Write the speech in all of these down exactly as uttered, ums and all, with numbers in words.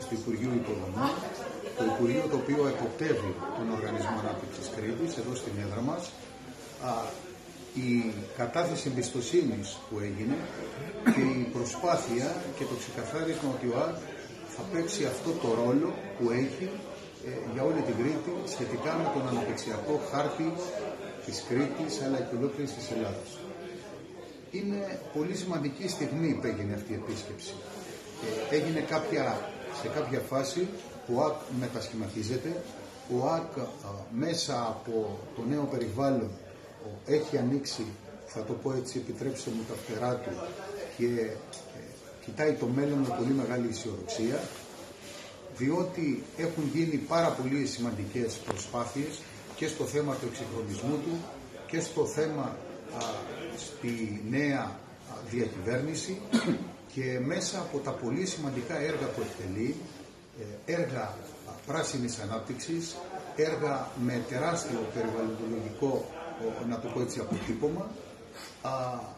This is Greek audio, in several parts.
του Υπουργείου Υποδομών, το Υπουργείο το οποίο εποπτεύει τον Οργανισμό Ανάπτυξης Κρήτης, εδώ στην έδρα μας. Α, η κατάθεση εμπιστοσύνης που έγινε και η προσπάθεια και το ξεκαθάρισμα ότι ο ΑΚ θα παίξει αυτό το ρόλο που έχει ε, για όλη την Κρήτη σχετικά με τον αναπτυξιακό χάρτη της Κρήτης αλλά και ολόκληρης της Ελλάδας. Είναι πολύ σημαντική στιγμή που έγινε αυτή η επίσκεψη. Ε, έγινε κάποια, σε κάποια φάση ο ΑΚ μετασχηματίζεται, ο ΑΚ α, μέσα από το νέο περιβάλλον ο, έχει ανοίξει, θα το πω έτσι, επιτρέψτε μου, τα φτερά του και ε, κοιτάει το μέλλον με πολύ μεγάλη αισιοδοξία, διότι έχουν γίνει πάρα πολύ σημαντικές προσπάθειες και στο θέμα του εξυγχρονισμού του και στο θέμα α, στη νέα α, διακυβέρνηση και μέσα από τα πολύ σημαντικά έργα που εκτελεί, ε, έργα α, πράσινης ανάπτυξης, έργα με τεράστιο περιβαλλοντολογικό, ο, να το πω έτσι, αποτύπωμα, α,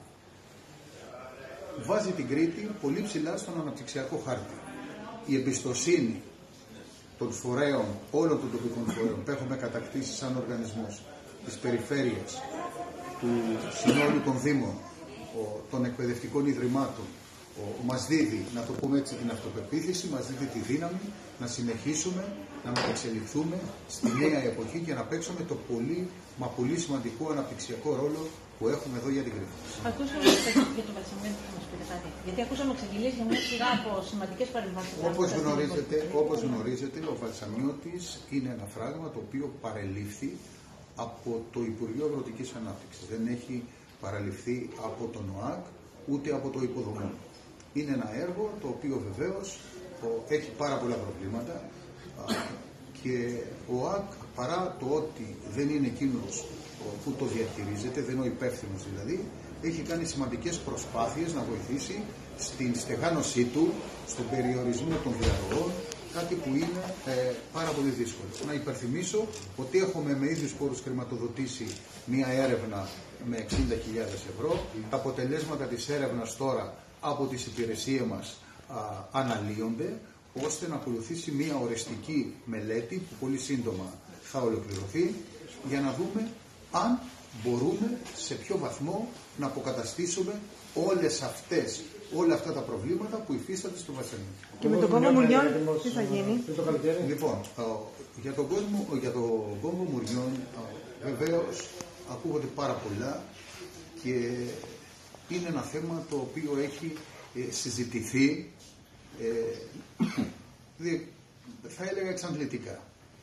βάζει την Κρήτη πολύ ψηλά στον αναπτυξιακό χάρτη. Η εμπιστοσύνη των φορέων, όλων των τοπικών φορέων που έχουμε κατακτήσει σαν οργανισμός, της περιφέρειας, του συνόλου των Δήμων, των εκπαιδευτικών ιδρυμάτων, ο, μας δίδει, να το πούμε έτσι, την αυτοπεποίθηση, μας δίδει τη δύναμη να συνεχίσουμε, να μεταξελιχθούμε στη νέα εποχή και να παίξουμε το πολύ, μα πολύ σημαντικό αναπτυξιακό ρόλο που έχουμε εδώ για την Κρήτη. Ακούσαμε για τον Βαλσαμιώτη, θα μας πείτε κάτι. Γιατί ακούσαμε εξαγγελίες για μια σειρά από σημαντικές παρεμβάσεις. Όπως γνωρίζετε, όπως γνωρίζετε, ο Βαλσαμιώτης είναι ένα φράγμα το οποίο παρελήφθη από το Υπουργείο Αγροτικής Ανάπτυξης. Δεν έχει παραληφθεί από τον ΟΑΚ ούτε από το Υποδομών. Είναι ένα έργο το οποίο βεβαίως έχει πάρα πολλά προβλήματα και ο ΟΑΚ, παρά το ότι δεν είναι εκείνος που το διαχειρίζεται, δεν είναι ο υπεύθυνος δηλαδή, έχει κάνει σημαντικές προσπάθειες να βοηθήσει στην στεγάνωσή του, στον περιορισμό των διαρροών, κάτι που είναι ε, πάρα πολύ δύσκολο. Να υπενθυμίσω ότι έχουμε με ίδιους πόρους χρηματοδοτήσει μία έρευνα με εξήντα χιλιάδες ευρώ. Τα αποτελέσματα της έρευνας τώρα από τις υπηρεσίες μας α, αναλύονται, ώστε να ακολουθήσει μία οριστική μελέτη που πολύ σύντομα θα ολοκληρωθεί, για να δούμε αν μπορούμε σε ποιο βαθμό να αποκαταστήσουμε όλες αυτές, όλα αυτά τα προβλήματα που υφίσταται στο Βαλσαμιώτη. Και με τον κόμμα Μουριών τι θα γίνει? Λοιπόν, για τον κόσμο, για τον κόμμα Μουριών βεβαίως ακούγονται πάρα πολλά και είναι ένα θέμα το οποίο έχει συζητηθεί, θα έλεγα εξαντλητικά.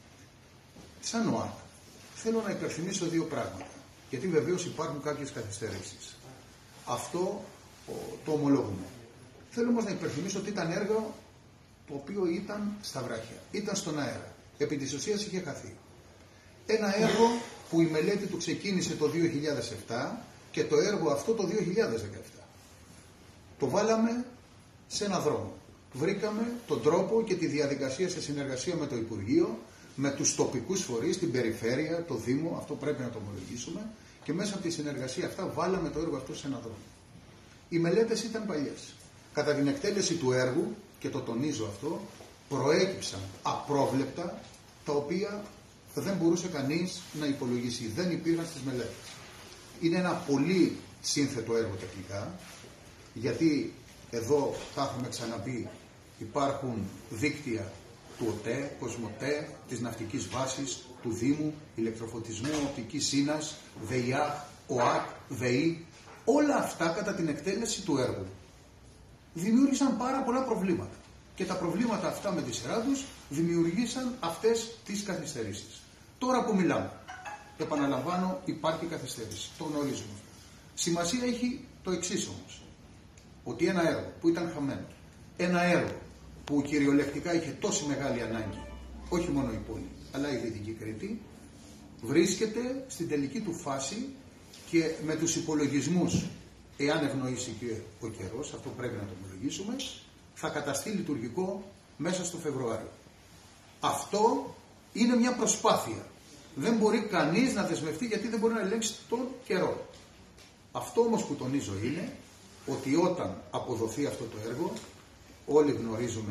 Σαν ΟΑΚ, θέλω να υπενθυμίσω δύο πράγματα, γιατί βεβαίως υπάρχουν κάποιες καθυστερήσεις. Αυτό το ομολόγουμε. Θέλω όμως να υπενθυμίσω ότι ήταν έργο το οποίο ήταν στα βράχια, ήταν στον αέρα. Επί της ουσίας είχε χαθεί. Ένα έργο που η μελέτη του ξεκίνησε το δύο χιλιάδες επτά και το έργο αυτό το δύο χιλιάδες δεκαεπτά. Το βάλαμε σε ένα δρόμο. Βρήκαμε τον τρόπο και τη διαδικασία σε συνεργασία με το Υπουργείο, με τους τοπικούς φορείς, την περιφέρεια, το Δήμο, αυτό πρέπει να το ομολογήσουμε, και μέσα από τη συνεργασία αυτά βάλαμε το έργο αυτό σε ένα δρόμο. Οι μελέτες ήταν παλιές. Κατά την εκτέλεση του έργου, και το τονίζω αυτό, προέκυψαν απρόβλεπτα, τα οποία δεν μπορούσε κανείς να υπολογίσει. Δεν υπήρχαν στις μελέτες. Είναι ένα πολύ σύνθετο έργο τεχνικά, γιατί εδώ τα έχουμε ξαναπεί, υπάρχουν δίκτυα του ΟΤΕ, Κοσμοτέ, της ναυτικής βάσης, του Δήμου, ηλεκτροφωτισμού, οπτικής σύνας, ΔΕΙΑ, ΟΑΚ, ΔΕΗ. Όλα αυτά κατά την εκτέλεση του έργου δημιούργησαν πάρα πολλά προβλήματα. Και τα προβλήματα αυτά με τη σειρά τους δημιουργήσαν αυτές τις καθυστερήσεις. Τώρα που μιλάμε, επαναλαμβάνω, υπάρχει καθυστέρηση. Το γνωρίζουμε. Σημασία έχει το εξής όμως. Ότι ένα έργο που ήταν χαμένο, ένα έργο που κυριολεκτικά είχε τόση μεγάλη ανάγκη, όχι μόνο η πόλη, αλλά η Δυτική Κρήτη, βρίσκεται στην τελική του φάση και με τους υπολογισμούς, εάν ευνοήσει και ο καιρός, αυτό πρέπει να το ομολογήσουμε, θα καταστεί λειτουργικό μέσα στο Φεβρουάριο. Αυτό είναι μια προσπάθεια. Δεν μπορεί κανείς να δεσμευτεί, γιατί δεν μπορεί να ελέγξει τον καιρό. Αυτό όμως που τονίζω είναι ότι όταν αποδοθεί αυτό το έργο, όλοι γνωρίζουμε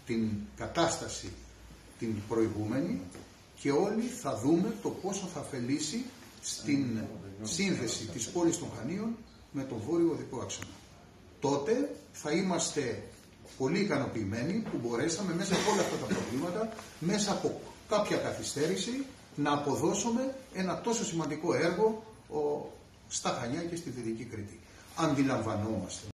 την κατάσταση την προηγούμενη και όλοι θα δούμε το πόσο θα ωφελήσει στην σύνδεση της πόλης των Χανίων με τον βόρειο οδικό άξονα. Τότε θα είμαστε πολύ ικανοποιημένοι που μπορέσαμε μέσα από όλα αυτά τα προβλήματα, μέσα από κάποια καθυστέρηση, να αποδώσουμε ένα τόσο σημαντικό έργο ο, στα Χανιά και στη Δυτική Κρήτη. Αντιλαμβανόμαστε